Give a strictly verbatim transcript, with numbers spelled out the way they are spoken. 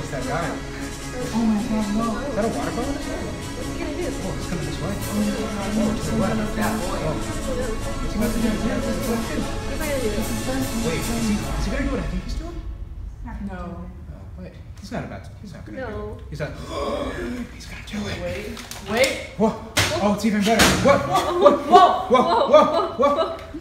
it's that guy. Oh my god, no. Is that a water balloon? What's he gonna do? Oh, it's coming this way. Oh my god, no. To the left. Oh. What's he about to do? Yeah, this is what too. What's he gonna do? Wait, is he, is he gonna do what I think he's doing? No. Oh, wait. He's not about to. He's not gonna do No. it. He's not. He's gonna do it. Wait. Wait. Whoa. Oh, it's even better. Whoa. Whoa. Whoa. Whoa. Whoa. Whoa. Whoa.